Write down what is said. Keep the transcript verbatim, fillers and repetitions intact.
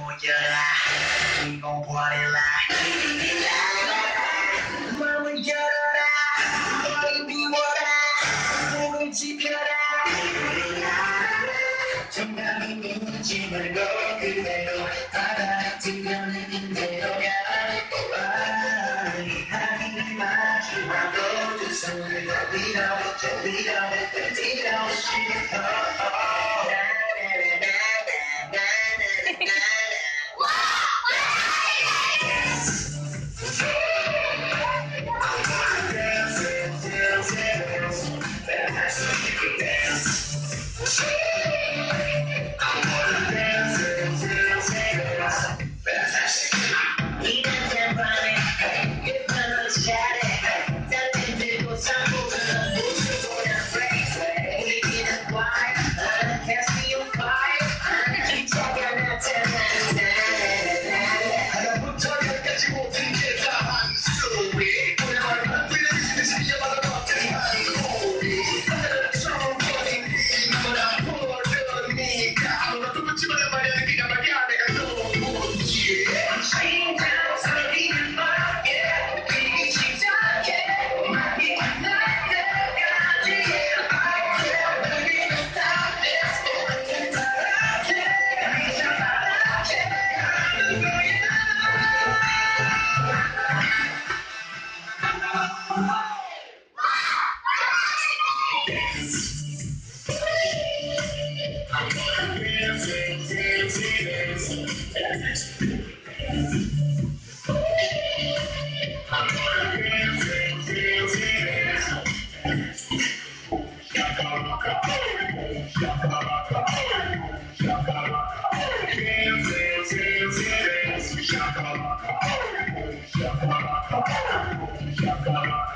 모여라 We gon' party like 마음을 열어라 머리 비워라 목을 지펴라 정답이 뭔지 말고 그대로 받아들여는 인대로야 하늘이 마주하고 두 손을 더 위로 저 위로 더 뛰고 싶어 Shaka,